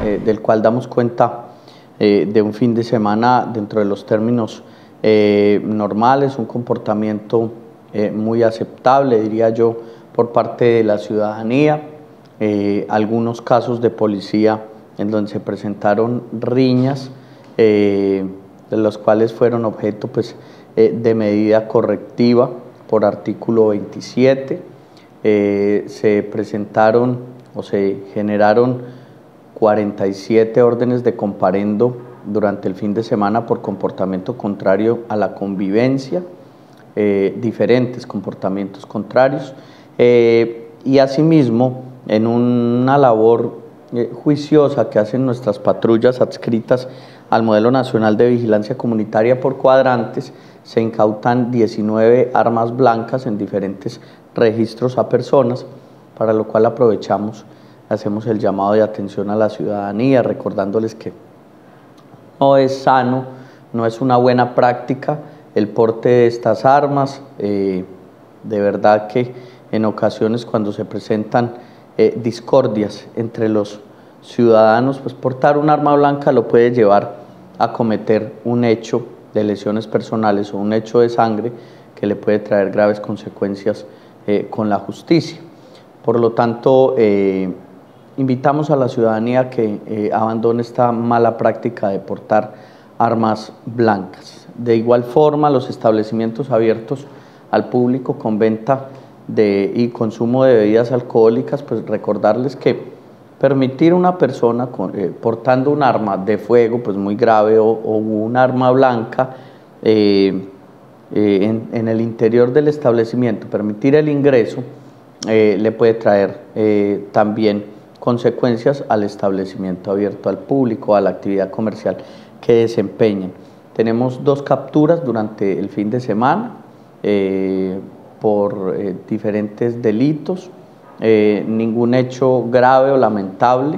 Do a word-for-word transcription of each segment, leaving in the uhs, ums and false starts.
eh, del cual damos cuenta eh, de un fin de semana dentro de los términos eh, normales, un comportamiento eh, muy aceptable, diría yo, por parte de la ciudadanía, eh, algunos casos de policía en donde se presentaron riñas, eh, de los cuales fueron objeto pues, eh, de medida correctiva por artículo veintisiete, eh, se presentaron o se generaron cuarenta y siete órdenes de comparendo durante el fin de semana por comportamiento contrario a la convivencia, eh, diferentes comportamientos contrarios, eh, y asimismo en una labor eh, juiciosa que hacen nuestras patrullas adscritas al Modelo Nacional de Vigilancia Comunitaria por cuadrantes, se incautan diecinueve armas blancas en diferentes registros a personas, para lo cual aprovechamos, hacemos el llamado de atención a la ciudadanía, recordándoles que no es sano, no es una buena práctica el porte de estas armas. Eh, de verdad que en ocasiones cuando se presentan eh, discordias entre los ciudadanos, pues portar un arma blanca lo puede llevar a cometer un hecho de lesiones personales o un hecho de sangre que le puede traer graves consecuencias eh, con la justicia. Por lo tanto, eh, invitamos a la ciudadanía que eh, abandone esta mala práctica de portar armas blancas. De igual forma, los establecimientos abiertos al público con venta de, y consumo de bebidas alcohólicas, pues recordarles que permitir a una persona con, eh, portando un arma de fuego pues muy grave o, o un arma blanca eh, eh, en, en el interior del establecimiento, permitir el ingreso eh, le puede traer eh, también consecuencias al establecimiento abierto al público, a la actividad comercial que desempeñen. Tenemos dos capturas durante el fin de semana eh, por eh, diferentes delitos. Eh, ningún hecho grave o lamentable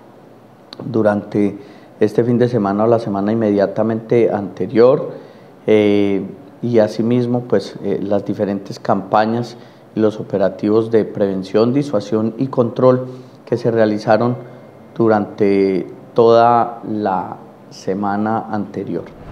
durante este fin de semana o la semana inmediatamente anterior, eh, y asimismo pues eh, las diferentes campañas y los operativos de prevención, disuasión y control que se realizaron durante toda la semana anterior.